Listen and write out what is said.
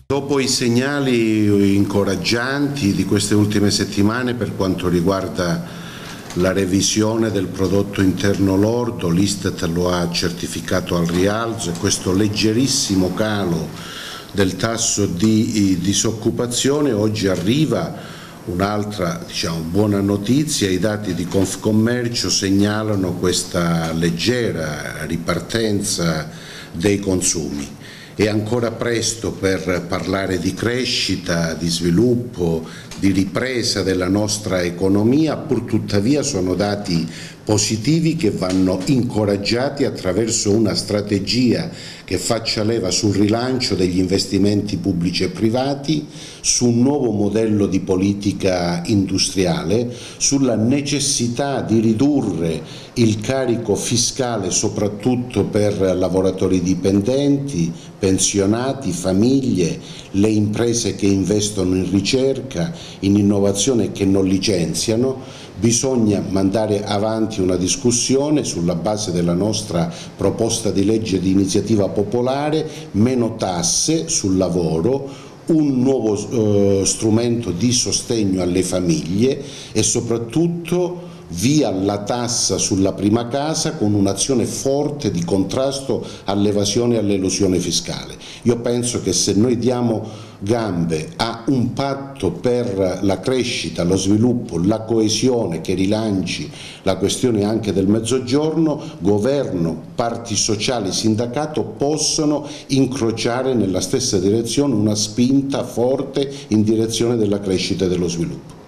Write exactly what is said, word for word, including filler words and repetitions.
Dopo i segnali incoraggianti di queste ultime settimane per quanto riguarda la revisione del prodotto interno lordo, l'Istat lo ha certificato al rialzo e questo leggerissimo calo del tasso di disoccupazione, oggi arriva un'altra, diciamo, buona notizia. I dati di Confcommercio segnalano questa leggera ripartenza dei consumi. È ancora presto per parlare di crescita, di sviluppo, di ripresa della nostra economia, pur tuttavia sono dati positivi che vanno incoraggiati attraverso una strategia che faccia leva sul rilancio degli investimenti pubblici e privati, su un nuovo modello di politica industriale, sulla necessità di ridurre il carico fiscale soprattutto per lavoratori dipendenti, pensionati, famiglie, le imprese che investono in ricerca, in innovazione e che non licenziano. Bisogna mandare avanti una discussione sulla base della nostra proposta di legge di iniziativa popolare, meno tasse sul lavoro, un nuovo eh, strumento di sostegno alle famiglie e soprattutto via la tassa sulla prima casa con un'azione forte di contrasto all'evasione e all'elusione fiscale. Io penso che se noi diamo gambe a un patto per la crescita, lo sviluppo, la coesione che rilanci la questione anche del Mezzogiorno, governo, parti sociali, sindacato possono incrociare nella stessa direzione una spinta forte in direzione della crescita e dello sviluppo.